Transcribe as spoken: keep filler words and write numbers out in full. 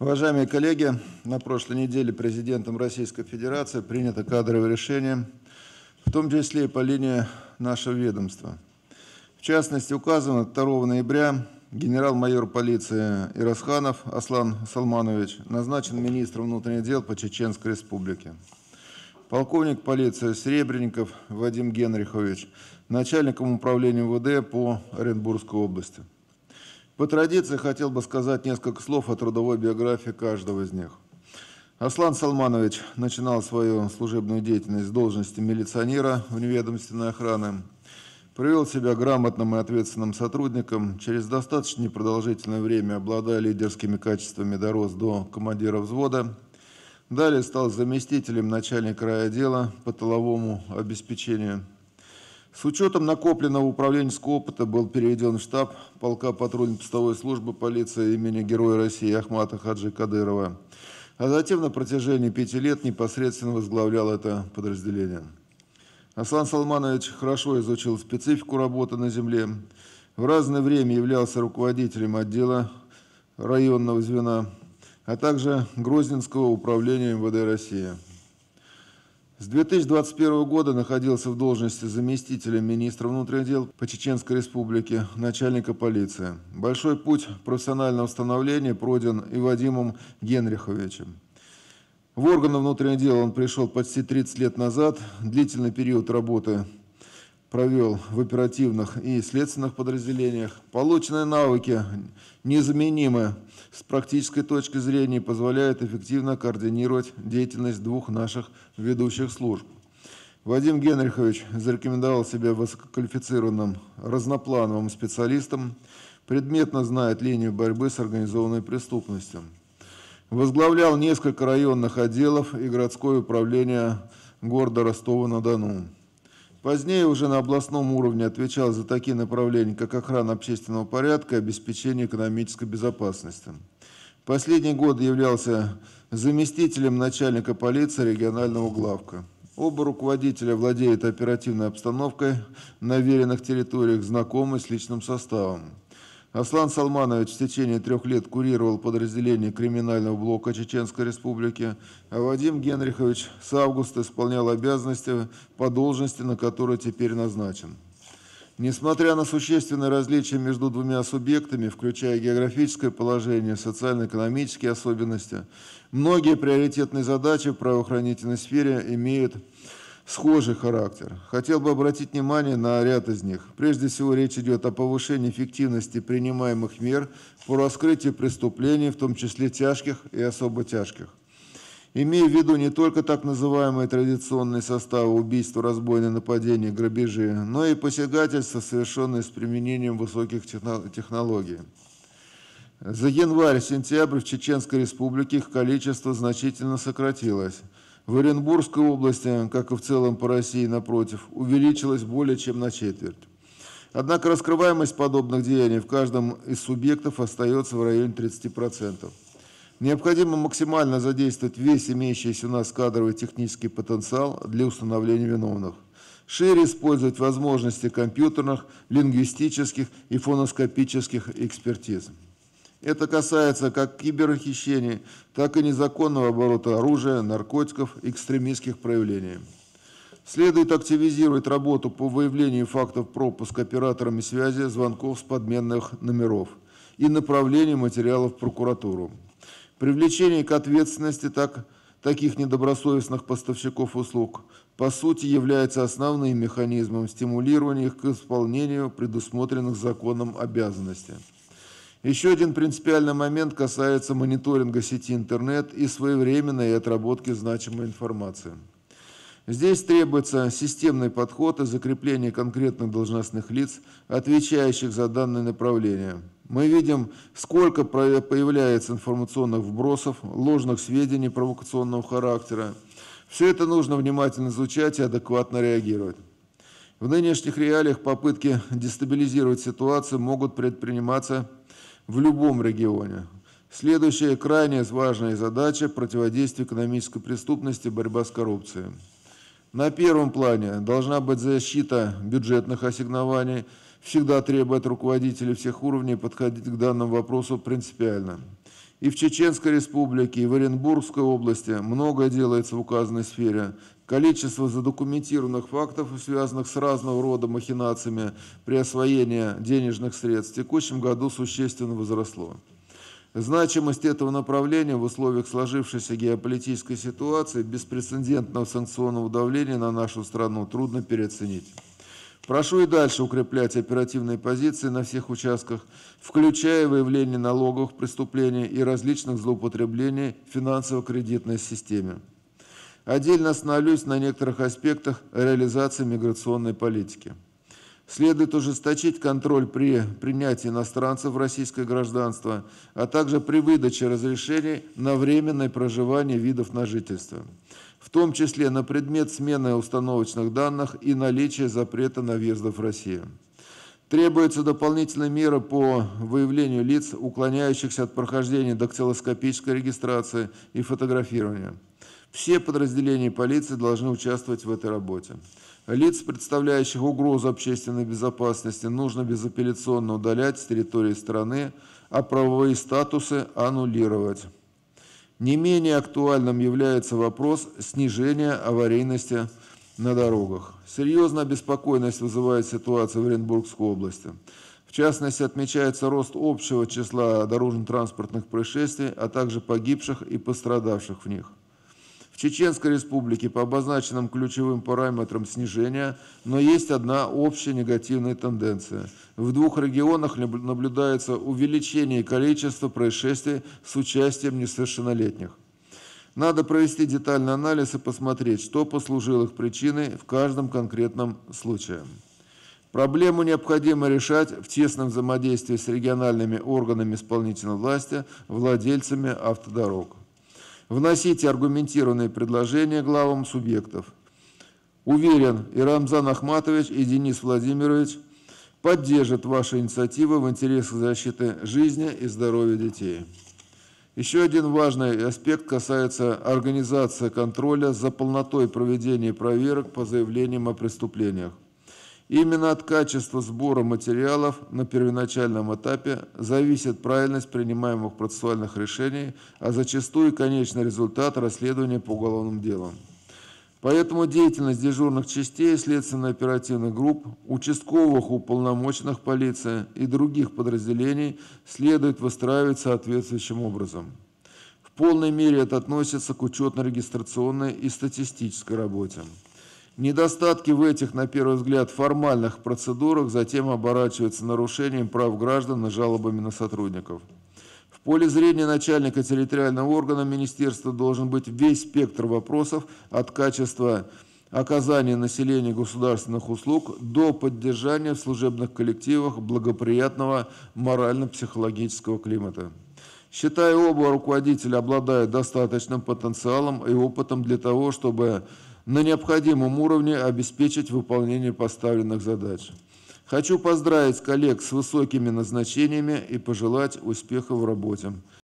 Уважаемые коллеги, на прошлой неделе президентом Российской Федерации принято кадровое решение, в том числе и по линии нашего ведомства. В частности, указано второго ноября генерал-майор полиции Ирасханов Аслан Салманович назначен министром внутренних дел по Чеченской Республике. Полковник полиции Серебренников Вадим Генрихович начальником управления МВД по Оренбургской области. По традиции хотел бы сказать несколько слов о трудовой биографии каждого из них. Аслан Салманович начинал свою служебную деятельность с должности милиционера вневедомственной охраны, привел себя грамотным и ответственным сотрудником, через достаточно непродолжительное время, обладая лидерскими качествами, дорос до командира взвода. Далее стал заместителем начальника райотдела по тыловому обеспечению. С учетом накопленного управленческого опыта был переведен в штаб полка патрульно-постовой службы полиции имени Героя России Ахмата Хаджи Кадырова, а затем на протяжении пяти лет непосредственно возглавлял это подразделение. Аслан Салманович хорошо изучил специфику работы на земле, в разное время являлся руководителем отдела районного звена, а также Грозненского управления МВД России. С две тысячи двадцать первого года находился в должности заместителя министра внутренних дел по Чеченской Республике, начальника полиции. Большой путь профессионального становления пройден и Вадимом Генриховичем. В органы внутренних дел он пришел почти тридцать лет назад, длительный период работы провел в оперативных и следственных подразделениях. Полученные навыки незаменимы с практической точки зрения и позволяют эффективно координировать деятельность двух наших ведущих служб. Вадим Генрихович зарекомендовал себя высококвалифицированным разноплановым специалистом, предметно знает линию борьбы с организованной преступностью. Возглавлял несколько районных отделов и городское управление города Ростова-на-Дону. Позднее уже на областном уровне отвечал за такие направления, как охрана общественного порядка и обеспечение экономической безопасности. В последние годы являлся заместителем начальника полиции регионального главка. Оба руководителя владеют оперативной обстановкой на веренных территориях, знакомы с личным составом. Аслан Салманович в течение трех лет курировал подразделение криминального блока Чеченской Республики, а Вадим Генрихович с августа исполнял обязанности по должности, на которую теперь назначен. Несмотря на существенные различия между двумя субъектами, включая географическое положение, социально-экономические особенности, многие приоритетные задачи в правоохранительной сфере имеют схожий характер. Хотел бы обратить внимание на ряд из них. Прежде всего, речь идет о повышении эффективности принимаемых мер по раскрытию преступлений, в том числе тяжких и особо тяжких. Имея в виду не только так называемые традиционные составы убийства, разбойные нападения, грабежи, но и посягательства, совершенные с применением высоких технологий. За январь-сентябрь в Чеченской Республике их количество значительно сократилось. В Оренбургской области, как и в целом по России, напротив, увеличилась более чем на четверть. Однако раскрываемость подобных деяний в каждом из субъектов остается в районе тридцати процентов. Необходимо максимально задействовать весь имеющийся у нас кадровый технический потенциал для установления виновных. Шире использовать возможности компьютерных, лингвистических и фоноскопических экспертиз. Это касается как киберхищений, так и незаконного оборота оружия, наркотиков, экстремистских проявлений. Следует активизировать работу по выявлению фактов пропуска операторами связи звонков с подменных номеров и направлению материалов в прокуратуру. Привлечение к ответственности так, таких недобросовестных поставщиков услуг по сути является основным механизмом стимулирования их к исполнению предусмотренных законом обязанностей. Еще один принципиальный момент касается мониторинга сети интернет и своевременной отработки значимой информации. Здесь требуется системный подход и закрепление конкретных должностных лиц, отвечающих за данное направление. Мы видим, сколько появляется информационных вбросов, ложных сведений провокационного характера. Все это нужно внимательно изучать и адекватно реагировать. В нынешних реалиях попытки дестабилизировать ситуацию могут предприниматься в любом регионе. Следующая крайне важная задача – противодействие экономической преступности и борьба с коррупцией. На первом плане должна быть защита бюджетных ассигнований, всегда требуя от руководителей всех уровней подходить к данному вопросу принципиально. И в Чеченской Республике, и в Оренбургской области многое делается в указанной сфере. Количество задокументированных фактов, связанных с разного рода махинациями при освоении денежных средств, в текущем году существенно возросло. Значимость этого направления в условиях сложившейся геополитической ситуации, беспрецедентного санкционного давления на нашу страну трудно переоценить. Прошу и дальше укреплять оперативные позиции на всех участках, включая выявление налоговых преступлений и различных злоупотреблений в финансово-кредитной системе. Отдельно остановлюсь на некоторых аспектах реализации миграционной политики. Следует ужесточить контроль при принятии иностранцев в российское гражданство, а также при выдаче разрешений на временное проживание видов на жительство, в том числе на предмет смены установочных данных и наличия запрета на въезд в Россию. Требуется дополнительная мера по выявлению лиц, уклоняющихся от прохождения дактилоскопической регистрации и фотографирования. Все подразделения полиции должны участвовать в этой работе. Лиц, представляющих угрозу общественной безопасности, нужно безапелляционно удалять с территории страны, а правовые статусы аннулировать. Не менее актуальным является вопрос снижения аварийности на дорогах. Серьезная обеспокоенность вызывает ситуация в Оренбургской области. В частности, отмечается рост общего числа дорожно-транспортных происшествий, а также погибших и пострадавших в них. В Чеченской Республике по обозначенным ключевым параметрам снижения, но есть одна общая негативная тенденция. В двух регионах наблюдается увеличение количества происшествий с участием несовершеннолетних. Надо провести детальный анализ и посмотреть, что послужило их причиной в каждом конкретном случае. Проблему необходимо решать в тесном взаимодействии с региональными органами исполнительной власти, владельцами автодорог. Вносите аргументированные предложения главам субъектов. Уверен, и Рамзан Ахматович, и Денис Владимирович поддержат ваши инициативы в интересах защиты жизни и здоровья детей. Еще один важный аспект касается организации контроля за полнотой проведения проверок по заявлениям о преступлениях. Именно от качества сбора материалов на первоначальном этапе зависит правильность принимаемых процессуальных решений, а зачастую и конечный результат расследования по уголовным делам. Поэтому деятельность дежурных частей, следственно-оперативных групп, участковых уполномоченных полиции и других подразделений следует выстраивать соответствующим образом. В полной мере это относится к учетно-регистрационной и статистической работе. Недостатки в этих, на первый взгляд, формальных процедурах затем оборачиваются нарушением прав граждан и жалобами на сотрудников. В поле зрения начальника территориального органа министерства должен быть весь спектр вопросов от качества оказания населению государственных услуг до поддержания в служебных коллективах благоприятного морально-психологического климата. Считаю, оба руководителя обладают достаточным потенциалом и опытом для того, чтобы на необходимом уровне обеспечить выполнение поставленных задач. Хочу поздравить коллег с высокими назначениями и пожелать успехов в работе.